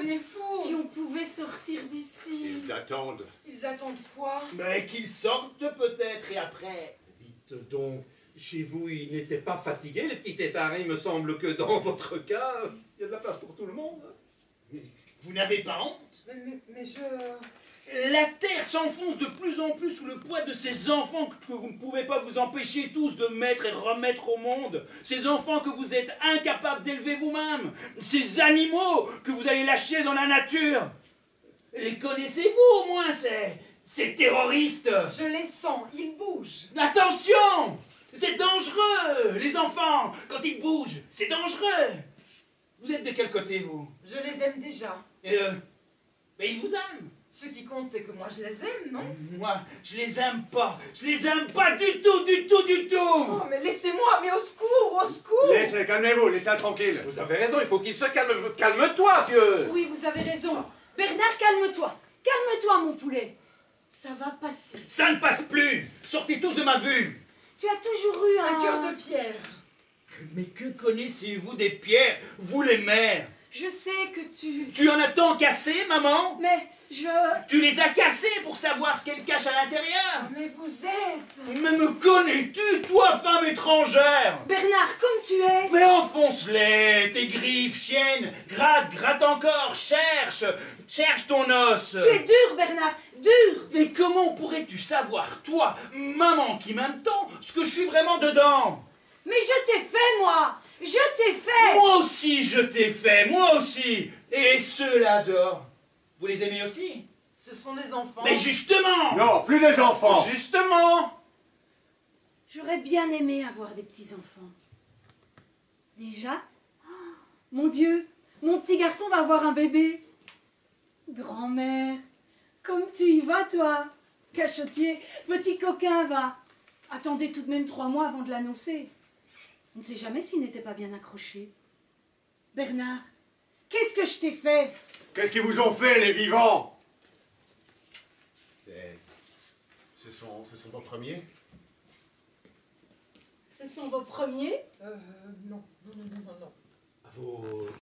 devenez fou. Si on pouvait sortir d'ici. Ils attendent. Ils attendent quoi? Mais qu'ils sortent peut-être, et après... Dites donc, chez vous, ils n'étaient pas fatigués, les petits tétards. Il me semble que dans votre cas, il y a de la place pour tout le monde. Vous n'avez pas honte? Mais je... La terre s'enfonce de plus en plus sous le poids de ces enfants que vous ne pouvez pas vous empêcher tous de mettre et remettre au monde. Ces enfants que vous êtes incapables d'élever vous-même. Ces animaux que vous allez lâcher dans la nature. Les connaissez-vous au moins, ces terroristes? Je les sens, ils bougent. Attention! C'est dangereux, les enfants. Quand ils bougent, c'est dangereux. Vous êtes de quel côté, vous? Je les aime déjà. Mais ils vous aiment. Ce qui compte, c'est que moi, je les aime, non? Moi, je les aime pas. Je les aime pas du tout, du tout, du tout. Oh, mais laissez-moi, mais au secours, au secours! Laissez, calmez-vous, laissez tranquille. Vous avez raison, il faut qu'il se calme. Calme-toi, vieux. Oui, vous avez raison. Bernard, calme-toi. Calme-toi, mon poulet. Ça va passer. Ça ne passe plus. Sortez tous de ma vue. Tu as toujours eu Un cœur de pierre. Mais que connaissez-vous des pierres, vous les mères? Je sais que tu... Tu en as tant cassé, maman? Mais je... Tu les as cassés pour savoir ce qu'elles cachent à l'intérieur. Mais vous êtes... Mais me connais-tu, toi, femme étrangère? Bernard, comme tu es... Mais enfonce-les, tes griffes, chienne. Gratte, gratte encore, cherche. Cherche ton os. Tu es dur, Bernard, dur. Mais comment pourrais-tu savoir, toi, maman qui m'aime tant, ce que je suis vraiment dedans? Mais je t'ai fait, moi. Je t'ai fait. Moi aussi, je t'ai fait, moi aussi. Et ceux-là dehors, vous les aimez aussi? Ce sont des enfants. Mais justement! Non, plus des enfants. Justement! J'aurais bien aimé avoir des petits-enfants. Déjà? Oh, mon Dieu, mon petit garçon va avoir un bébé. Grand-mère, comme tu y vas, toi? Cachotier, petit coquin, va. Attendez tout de même 3 mois avant de l'annoncer. On ne sait jamais s'il n'était pas bien accroché. Bernard, qu'est-ce que je t'ai fait? Qu'est-ce qu'ils vous ont fait, les vivants? Ce sont vos premiers? Ce sont vos premiers? Non, non, non, non, non. Vos